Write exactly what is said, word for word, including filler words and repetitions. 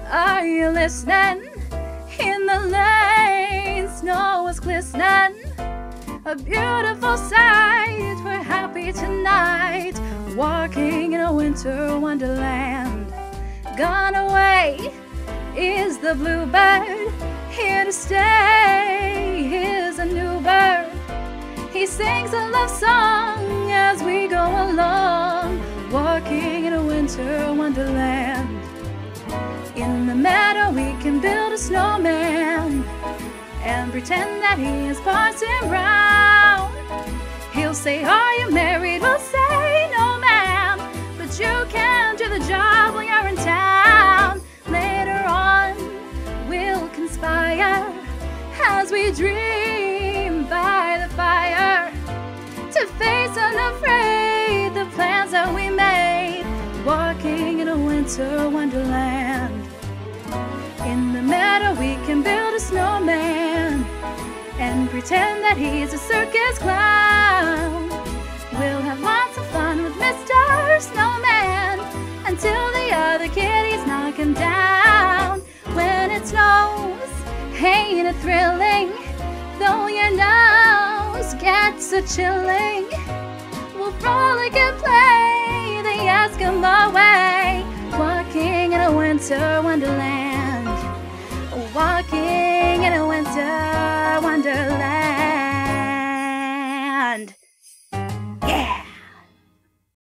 Are you listening? In the lane, snow is glistening. A beautiful sight, we're happy tonight, walking in a winter wonderland. Gone away is the bluebird, here to stay is a new bird. He sings a love song as we go along, walking in a winter wonderland. In the meadow we can build a snowman and pretend that he is Parson Brown. He'll say, are you married? We'll say, no ma'am, but you can do the job when you're in town. Later on we'll conspire as we dream by the fire to face unafraid the plans that we made, walking in a winter wonderland. In the meadow we can build a snowman and pretend that he's a circus clown. We'll have lots of fun with Mister Snowman until the other kitties knock him down. When it snows, ain't it thrilling? Though your nose gets a chilling, we'll frolic and play the Eskimo way, walking in a winter